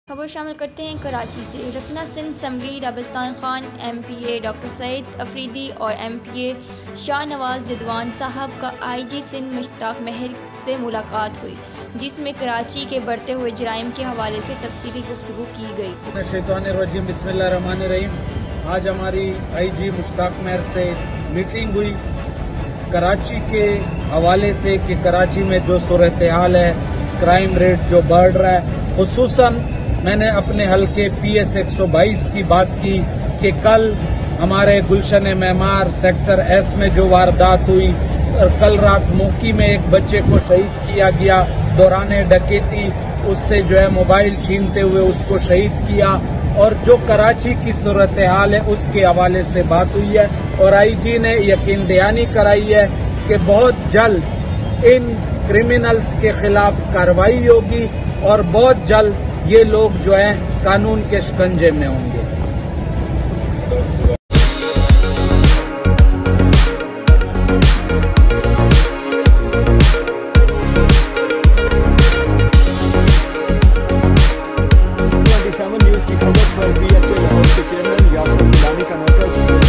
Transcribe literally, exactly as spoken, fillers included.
खबर शामिल करते हैं कराची से। रकना Sindh assembly Rabastan Khan, M P A doctor Saeed Afridi और M P A Shah Nawaz Jidwan साहब का आई जी सिंध मुश्ताक महर से मुलाकात हुई, जिसमें कराची के बढ़ते हुए जराइम के हवाले से तफसीली गुफ्तगू की गई। शैतानिर्रजीम बिस्मिल्लाहिर्रहमानिर्रहीम। आज हमारी आई जी मुश्ताक महर से मीटिंग हुई कराची के हवाले से कि कराची में जो सूरत हाल है, क्राइम रेट जो बढ़ रहा है, खुसूसन मैंने अपने हल्के पी एस एक सौ बाईस की बात की कि कल हमारे गुलशन मेमार सेक्टर एस में जो वारदात हुई और कल रात मोकी में एक बच्चे को शहीद किया गया दौरान डकैती, उससे जो है मोबाइल छीनते हुए उसको शहीद किया, और जो कराची की सूरत हाल है उसके हवाले से बात हुई है। और आई जी ने यकीन दहानी कराई है कि बहुत जल्द इन क्रिमिनल्स के खिलाफ कार्रवाई होगी और बहुत जल्द ये लोग जो है कानून के शिकंजे में होंगे। न्यूज़ की खबर पर बी एच ए लाहौर के चेयरमैन यासर गिलानी का नोटिस